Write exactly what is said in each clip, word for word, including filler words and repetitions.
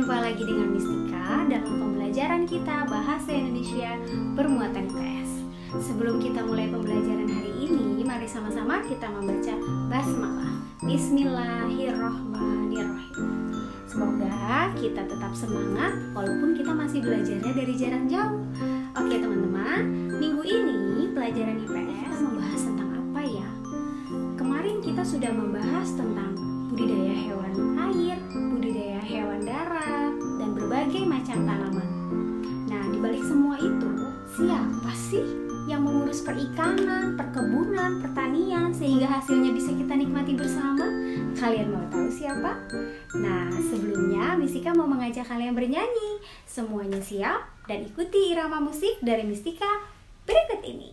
Jumpa lagi dengan Mistika dalam pembelajaran kita Bahasa Indonesia Bermuatan I P S. Sebelum kita mulai pembelajaran hari ini, mari sama-sama kita membaca basmalah. Bismillahirrohmanirrohim. Semoga kita tetap semangat walaupun kita masih belajarnya dari jarak jauh. Oke teman-teman, minggu ini pelajaran I P S membahas tentang apa ya? Kemarin kita sudah membahas tentang budidaya hewan air, budidaya hewan darat, dan berbagai macam tanaman. Nah, dibalik semua itu, siapa sih yang mengurus perikanan, perkebunan, pertanian, sehingga hasilnya bisa kita nikmati bersama? Kalian mau tahu siapa? Nah, sebelumnya Mistika mau mengajak kalian bernyanyi. Semuanya siap dan ikuti irama musik dari Mistika berikut ini.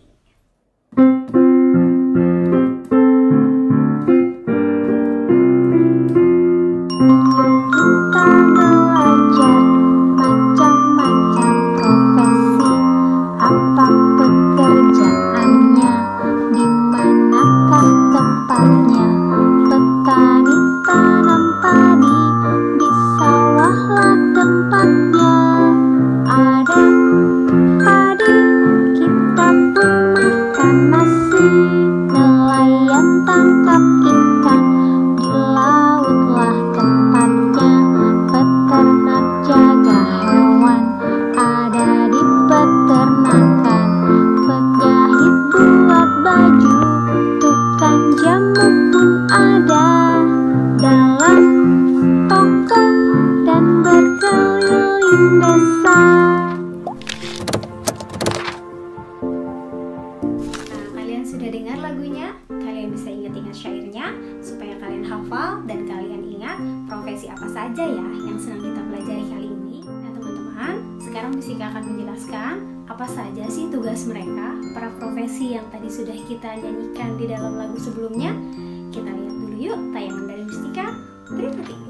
Sudah dengar lagunya? Kalian bisa ingat-ingat syairnya supaya kalian hafal dan kalian ingat profesi apa saja ya yang sedang kita pelajari kali ini. Nah teman-teman, sekarang Mistika akan menjelaskan apa saja sih tugas mereka, para profesi yang tadi sudah kita nyanyikan di dalam lagu sebelumnya. Kita lihat dulu yuk tayangan dari Mistika berikut ini.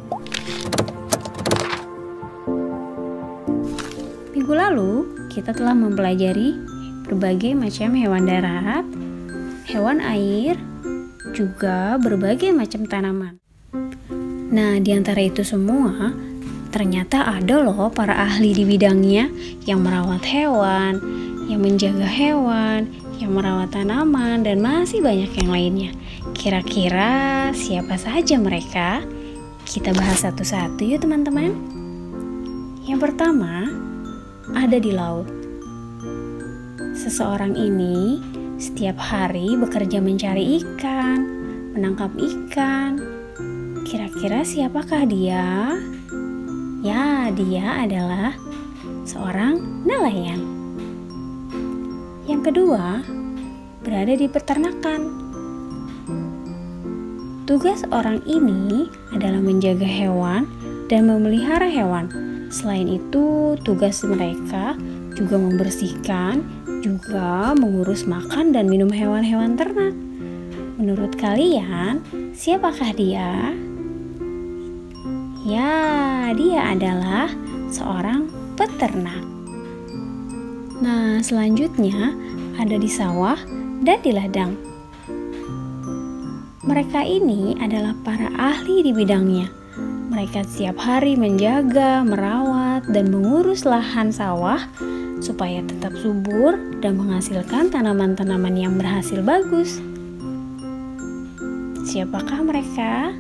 Minggu lalu kita telah mempelajari berbagai macam hewan darat, hewan air, juga berbagai macam tanaman. Nah, di antara itu semua, ternyata ada loh para ahli di bidangnya yang merawat hewan, yang menjaga hewan, yang merawat tanaman, dan masih banyak yang lainnya. Kira-kira siapa saja mereka? Kita bahas satu-satu yuk teman-teman. Yang pertama, ada di laut. Seseorang ini setiap hari bekerja mencari ikan, menangkap ikan. Kira-kira siapakah dia? Ya, dia adalah seorang nelayan. Yang kedua, berada di peternakan. Tugas orang ini adalah menjaga hewan dan memelihara hewan. Selain itu, tugas mereka juga membersihkan, juga mengurus makan dan minum hewan-hewan ternak. Menurut kalian, siapakah dia? Ya, dia adalah seorang peternak. Nah, selanjutnya ada di sawah dan di ladang. Mereka ini adalah para ahli di bidangnya. Mereka setiap hari menjaga, merawat, dan mengurus lahan sawah supaya tetap subur dan menghasilkan tanaman-tanaman yang berhasil bagus. Siapakah mereka?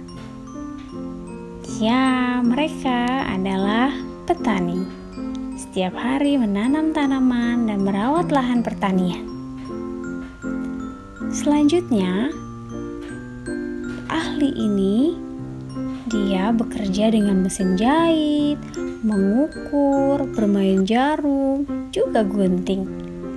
Ya, mereka adalah petani. Setiap hari menanam tanaman dan merawat lahan pertanian. Selanjutnya, ahli ini dia bekerja dengan mesin jahit, mengukur, bermain jarum, juga gunting.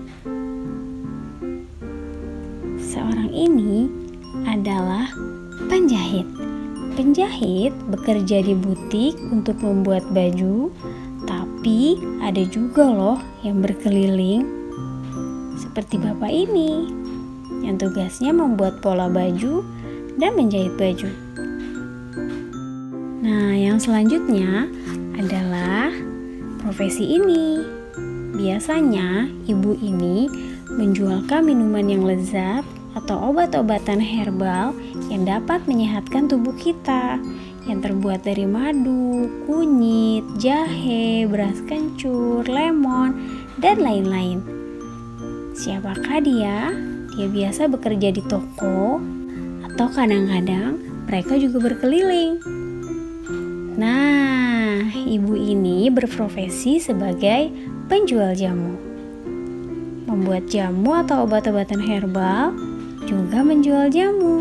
Seorang ini adalah penjahit. Penjahit bekerja di butik untuk membuat baju, tapi ada juga loh yang berkeliling seperti bapak ini yang tugasnya membuat pola baju dan menjahit baju. Nah, yang selanjutnya adalah profesi ini. Biasanya ibu ini menjualkan minuman yang lezat atau obat-obatan herbal yang dapat menyehatkan tubuh kita, yang terbuat dari madu, kunyit, jahe, beras kencur, lemon, dan lain-lain. Siapakah dia? Dia biasa bekerja di toko, atau kadang-kadang mereka juga berkeliling. Nah, ibu ini berprofesi sebagai penjual jamu. Membuat jamu atau obat-obatan herbal, juga menjual jamu.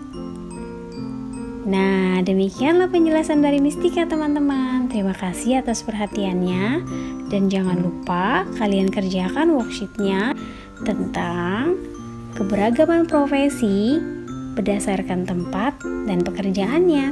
Nah, demikianlah penjelasan dari Mistika, teman-teman. Terima kasih atas perhatiannya. Dan jangan lupa kalian kerjakan worksheet-nya tentang keberagaman profesi berdasarkan tempat dan pekerjaannya.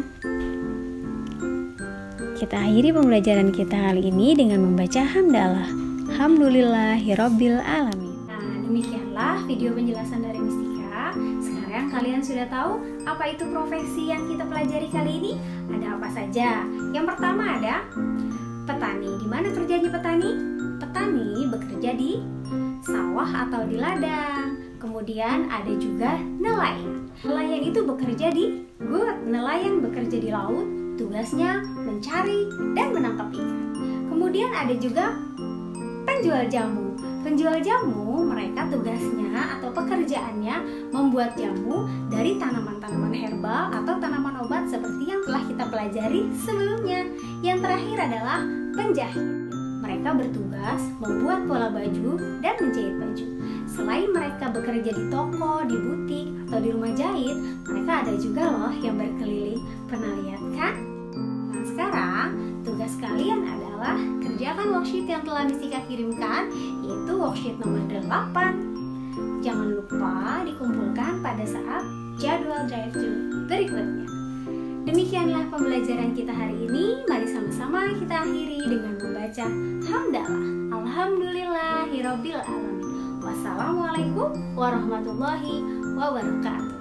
Kita akhiri pembelajaran kita kali ini dengan membaca hamdalah. Alhamdulillahirabbil alamin. Nah, demikianlah video penjelasan dari Mistika. Sekarang kalian sudah tahu apa itu profesi yang kita pelajari kali ini? Ada apa saja? Yang pertama ada petani. Di mana kerjanya petani? Petani bekerja di sawah atau di ladang. Kemudian ada juga nelayan. Nelayan itu bekerja di got. Nelayan bekerja di laut. Tugasnya mencari dan menangkap ikan. Kemudian ada juga penjual jamu. Penjual jamu, mereka tugasnya atau pekerjaannya membuat jamu dari tanaman-tanaman herbal atau tanaman obat seperti yang telah kita pelajari sebelumnya. Yang terakhir adalah penjahit. Mereka bertugas membuat pola baju dan menjahit baju. Selain mereka bekerja di toko, di butik, atau di rumah jahit, mereka ada juga loh yang berkeliling. Pernah lihat kan? Nah, sekarang tugas kalian adalah kerjakan worksheet yang telah Mistika kirimkan, yaitu worksheet nomor delapan. Jangan lupa dikumpulkan pada saat jadwal drive-thru berikutnya. Demikianlah pembelajaran kita hari ini. Mari sama-sama kita akhiri dengan membaca hamdalah. Alhamdulillahirabbil alamin. Wassalamualaikum warahmatullahi wabarakatuh.